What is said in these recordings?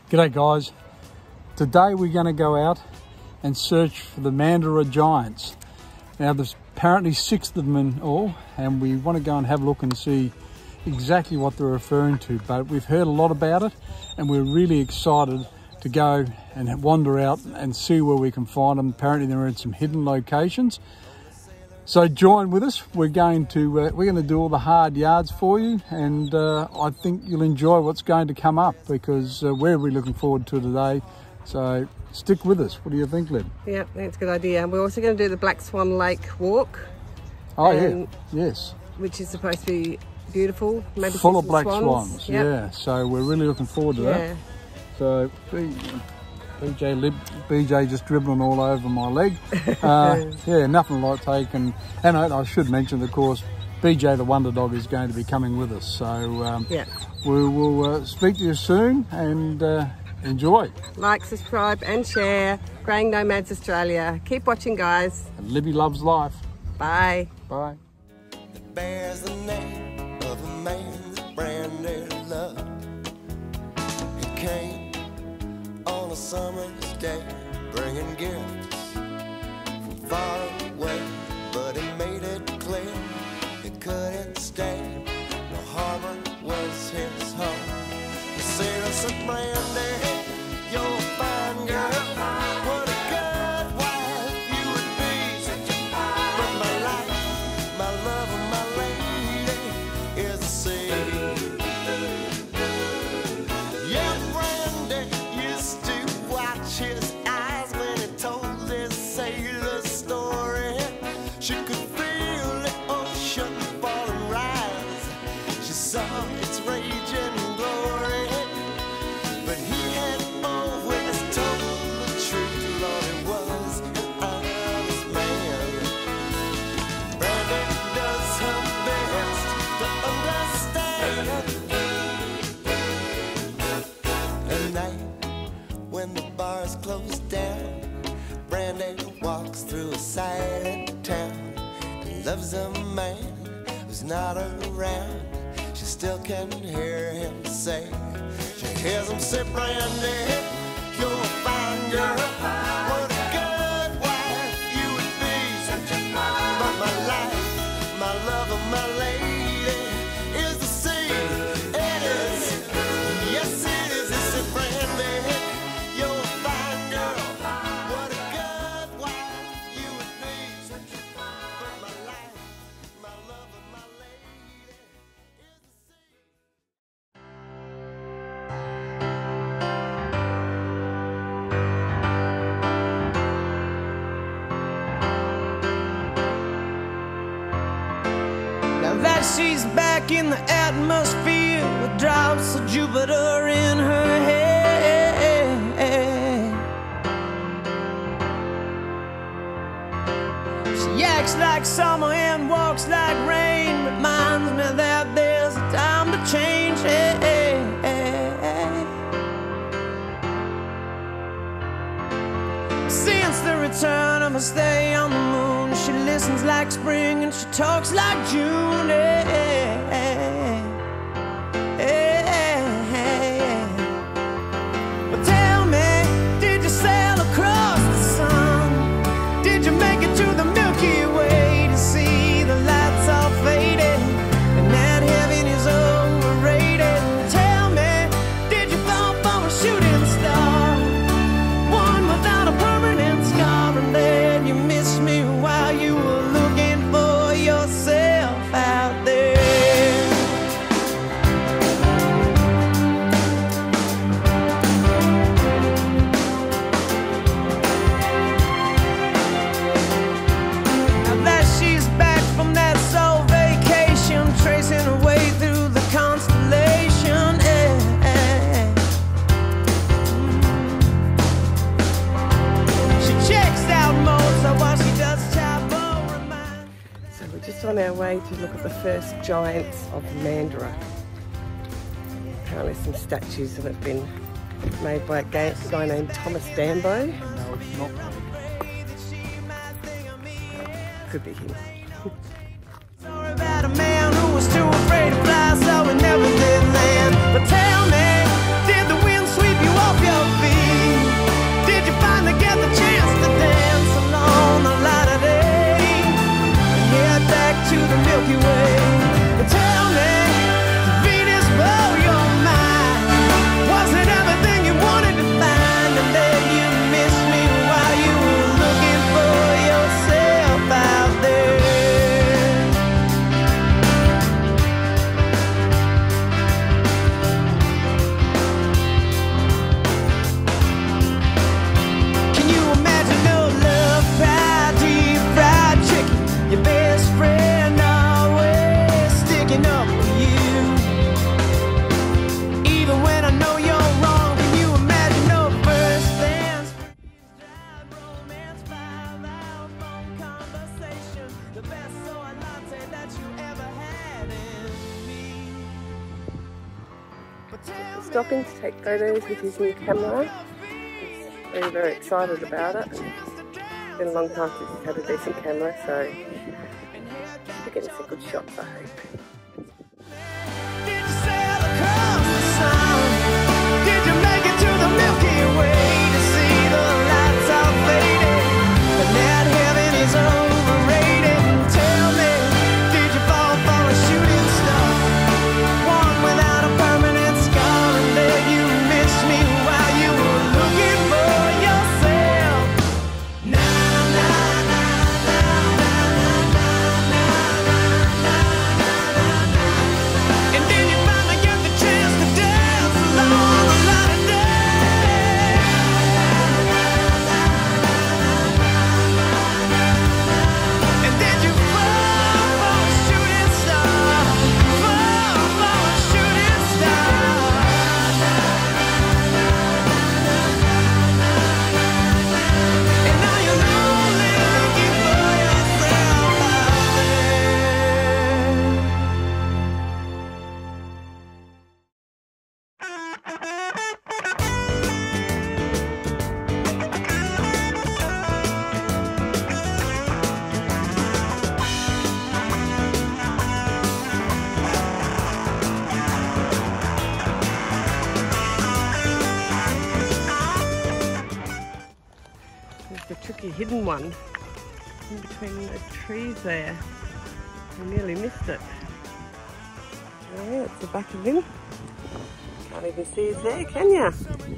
G'day guys. Today we're going to go out and search for the Mandurah giants. Now there's apparently 6 of them in all, and we want to go and have a look and see exactly what they're referring to. But we've heard a lot about it and we're really excited to go and wander out and see where we can find them. Apparently they're in some hidden locations. So join with us. We're going to do all the hard yards for you, and I think you'll enjoy what's going to come up, because we're really looking forward to today. So stick with us. What do you think, Lynn? Yeah, that's a good idea. We're also going to do the Black Swan Lake walk. Oh yeah, yes. Which is supposed to be beautiful. Maybe full of black swans. Yep. Yeah. So we're really looking forward to that. So BJ just dribbling all over my leg. Yeah, nothing like taking. And I should mention, of course, BJ the Wonder Dog is going to be coming with us. So yeah, we will speak to you soon, and enjoy. Like, subscribe and share. Greying Nomads Australia. Keep watching, guys. And Libby loves life. Bye. Bye. It bears the name of a man that Brandy loved. It came on a summer's day, bringing gifts from far away, but he made it clear he couldn't stay. The harbor was his home. The sailor said, Brandy, you're a fine girl. What a good wife you would be. But my life, my love, and my lady is the sea. Yeah, Brandy used to watch his eyes when he told his sailor story. She could feel the ocean fall and rise. She saw its raging glory. But he had always told the truth, Lord, he was an honest man. Brandy does her best to understand. At night, when the bars close down, Brandy walks through a silent town and loves a man who's not around. She still can hear him say, she hears him say, Brandy, you're a fine girl. What a good wife you would be. But my life, my love, and my lady is the sea. It is, yes it is. It's a Brandy, you're a fine girl. What a good wife you would be. But my life, my love, and my lady is the sea. Now that she's back in the atmosphere with drops of Jupiter in her head, she acts like summer and walks like rain, reminds me that there's a time to change. Since the return of her stay on the moon, she listens like spring and she talks like June. But tell me, did you sail across the sun? Did you make it to the Milky Way to see the lights all faded and that heaven is overrated? Tell me, did you fall from a shooting star, one without a permanent scar, and then you missed me while you were looking for yourself out there? Now that she's back from that soul vacation, tracing her way through the constellation, she checks out Mozart while she does Chavo remind. So we're just on our way to look at the first giants of Mandurah. Apparently some statues that have been made by a guy named Thomas Dambo. No, it's not. Could be him. Story about a man who was too afraid to fly, so he never did land. But tell me, did the wind sweep you off stopping to take photos with his new camera. He's very, very excited about it. It's been a long time since he's had a decent camera, so we're getting some good shots, I hope. Did you sail across the sun? Did you make it to the Milky Way to see the lights all faded? And that heaven is overrated. Tell me, did you fall for a shooting star? One without a permanent scar, and then you missed me while you were looking for yourself. Na na na na na na na na na. And then you finally get the chance to dance along the light of day. And then you fall for a shooting star, fall for a shooting star. And now you're lonely looking for yourself out there. There's the tricky hidden one in between the trees there. I nearly missed it. Oh yeah, it's the back of him. Can't even see his hair, can ya?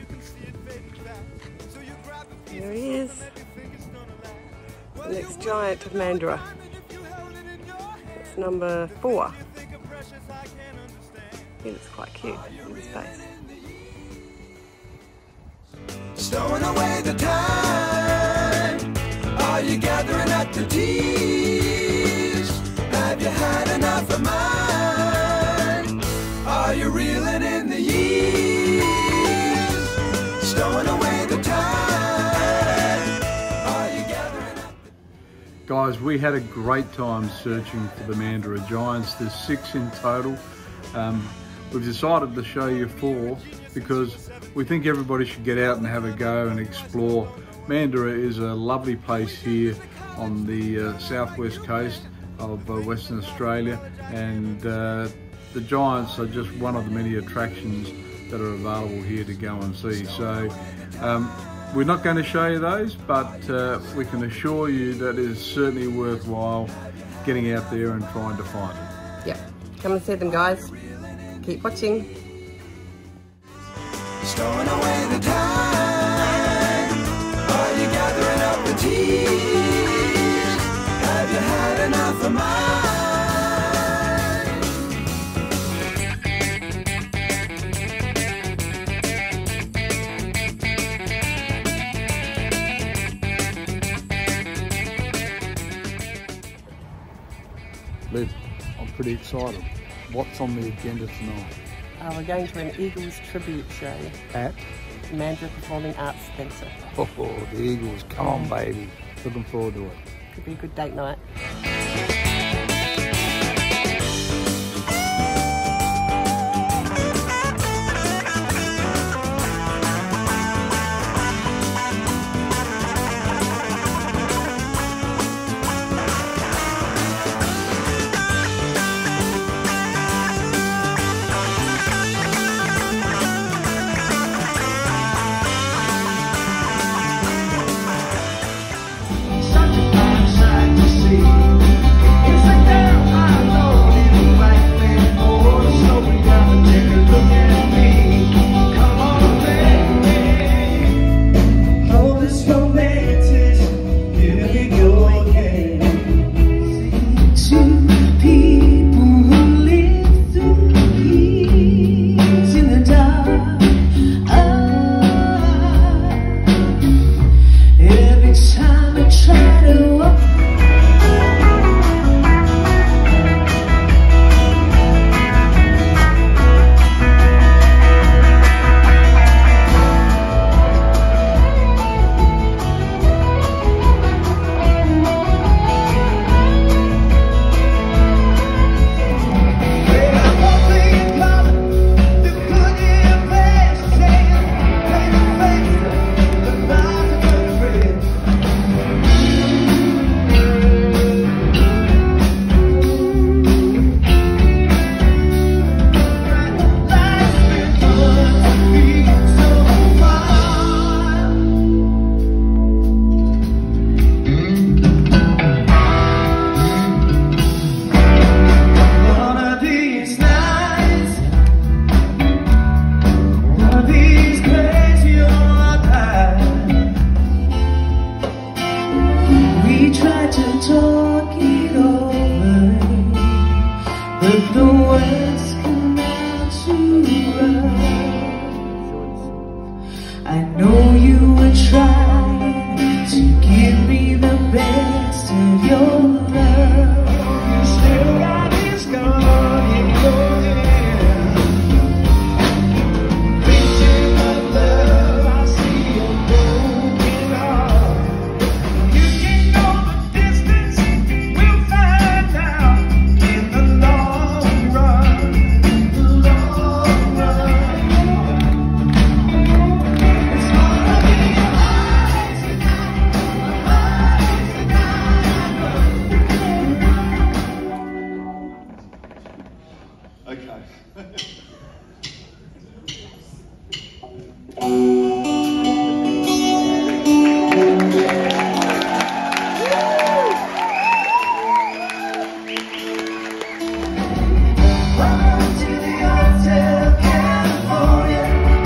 There he is. The next giant of Mandurah. It's number 4. He looks quite cute in his face. Stowing away the time. Are you gathering up the tears? Have you had enough of mine? Are you reeling in the years? Stowing away the time. Are you gathering up the Guys, we had a great time searching for the Mandurah giants. There's 6 in total. We've decided to show you 4 because we think everybody should get out and have a go and explore. Mandurah is a lovely place here on the southwest coast of Western Australia, and the giants are just one of the many attractions that are available here to go and see. So we're not going to show you those, but we can assure you that it is certainly worthwhile getting out there and trying to find them. Yep, come and see them, guys. Keep watching. Stowing away the time. Are you gathering up the tears? Have you had enough of mine? Liv, I'm pretty excited. What's on the agenda tonight? We're going to an Eagles tribute show At? Mandurah Performing Arts Centre. Oh, the Eagles, come on baby. Looking forward to it. Could be a good date night. Such a fine sight to see. We tried to talk it over, but the words come out too rough. I know you were trying to give me the best of your love. You still got this gun in your hand. Picture of love, I see your broken heart. You can go the distance, we'll find out in the long run. The long run. It's gonna be alright tonight. Okay. Welcome to the Hotel California.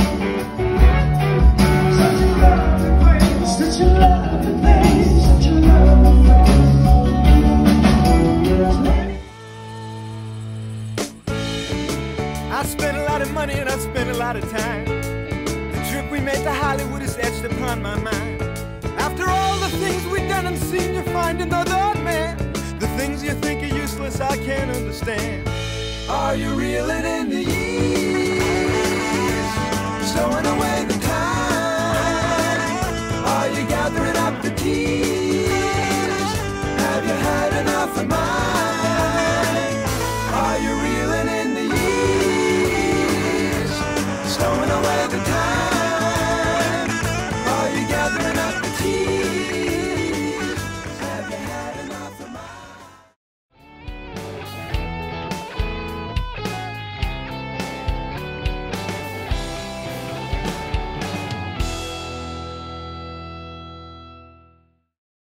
Such a lovely place, such a lovely place, such a lovely place. I spent a lot of money and I spent a lot of time. The trip we made to Hollywood is etched upon my mind. After all the things we've done and seen, you find another man. The things you think are useless, I can't understand. Are you reeling in the years?